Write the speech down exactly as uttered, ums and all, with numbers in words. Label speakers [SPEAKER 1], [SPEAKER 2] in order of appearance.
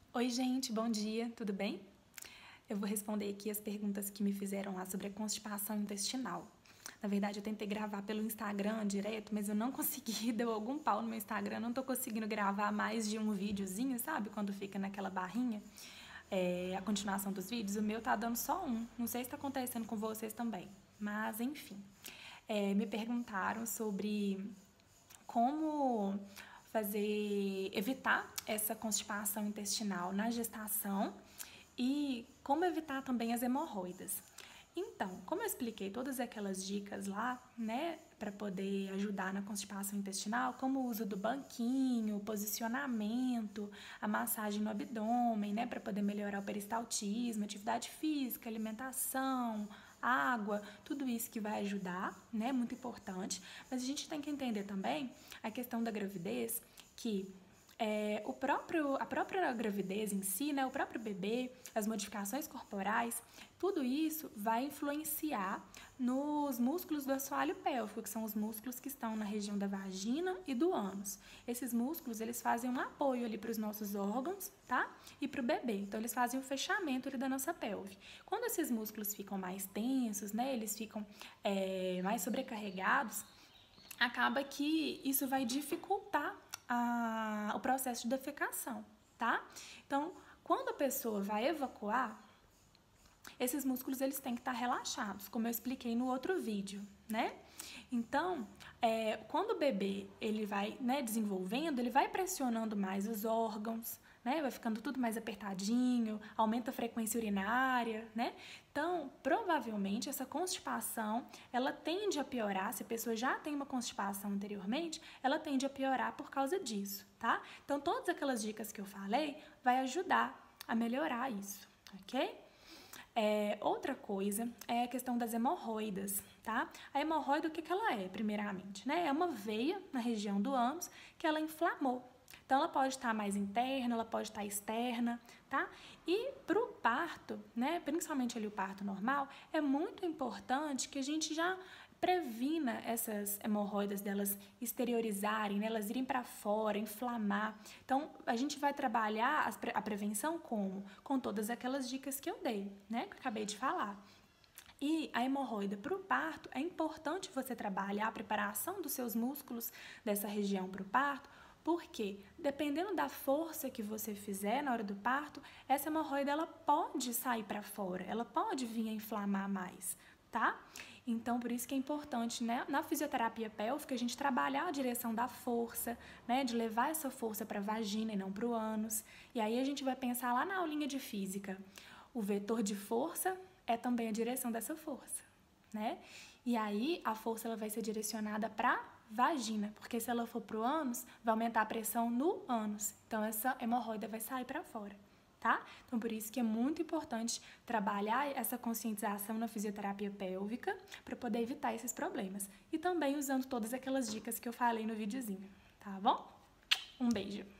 [SPEAKER 1] Oi, gente, bom dia, tudo bem? Eu vou responder aqui as perguntas que me fizeram lá sobre a constipação intestinal. Na verdade, eu tentei gravar pelo Instagram direto, mas eu não consegui, deu algum pau no meu Instagram, não tô conseguindo gravar mais de um videozinho, sabe? Quando fica naquela barrinha, é, a continuação dos vídeos. O meu tá dando só um, não sei se tá acontecendo com vocês também, mas enfim. É, me perguntaram sobre como fazer evitar essa constipação intestinal na gestação e como evitar também as hemorroidas. Então, como eu expliquei todas aquelas dicas lá, né, para poder ajudar na constipação intestinal, como o uso do banquinho, o posicionamento, a massagem no abdômen, né, para poder melhorar o peristaltismo, atividade física, alimentação, água, tudo isso que vai ajudar, né, muito importante. Mas a gente tem que entender também a questão da gravidez, que é, o próprio, a própria gravidez em si, né, o próprio bebê, as modificações corporais, tudo isso vai influenciar nos músculos do assoalho pélvico, que são os músculos que estão na região da vagina e do ânus. Esses músculos, eles fazem um apoio ali para os nossos órgãos, tá? E para o bebê. Então, eles fazem o fechamento ali da nossa pelve. Quando esses músculos ficam mais tensos, né, eles ficam é, mais sobrecarregados, acaba que isso vai dificultar a, o processo de defecação, tá? Então, quando a pessoa vai evacuar, esses músculos eles têm que estar relaxados, como eu expliquei no outro vídeo, né? Então, é, quando o bebê ele vai, né, desenvolvendo, ele vai pressionando mais os órgãos, né? Vai ficando tudo mais apertadinho, aumenta a frequência urinária, né? Então, provavelmente essa constipação, ela tende a piorar, se a pessoa já tem uma constipação anteriormente, ela tende a piorar por causa disso, tá? Então, todas aquelas dicas que eu falei vai ajudar a melhorar isso, ok? É, outra coisa é a questão das hemorroidas, tá? A hemorroida, o que, que ela é, primeiramente, né? É uma veia na região do ânus que ela inflamou. Então, ela pode estar mais interna, ela pode estar externa, tá? E para o parto, né, principalmente ali o parto normal, é muito importante que a gente já previna essas hemorroidas delas exteriorizarem, né, elas irem para fora, inflamar. Então, a gente vai trabalhar a prevenção como? Com todas aquelas dicas que eu dei, né, que eu acabei de falar. E a hemorroida para o parto, é importante você trabalhar a preparação dos seus músculos dessa região para o parto, porque dependendo da força que você fizer na hora do parto, essa hemorroida ela pode sair para fora, ela pode vir a inflamar mais, tá? Então, por isso que é importante, né, na fisioterapia pélvica, a gente trabalhar a direção da força, né, de levar essa força para a vagina e não para o ânus. E aí a gente vai pensar lá na aulinha de física. O vetor de força é também a direção dessa força, né? E aí a força ela vai ser direcionada para vagina, porque se ela for para o ânus, vai aumentar a pressão no ânus. Então, essa hemorroida vai sair para fora. Tá? Então, por isso que é muito importante trabalhar essa conscientização na fisioterapia pélvica para poder evitar esses problemas. E também usando todas aquelas dicas que eu falei no videozinho, tá bom? Um beijo!